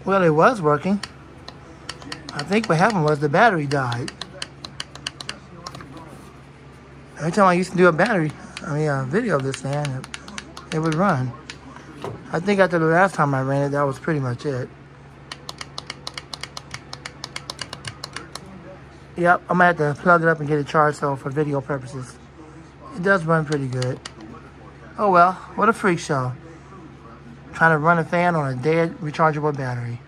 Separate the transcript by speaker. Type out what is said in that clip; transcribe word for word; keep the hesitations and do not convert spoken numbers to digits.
Speaker 1: Well, it was working. I think what happened was the battery died. Every time I used to do a battery, I mean a video of this thing, it, it would run. I think after the last time I ran it, that was pretty much it. Yep, I'm gonna have to plug it up and get it charged so for video purposes. It does run pretty good. Oh well, what a freak show. Trying to run a fan on a dead rechargeable battery.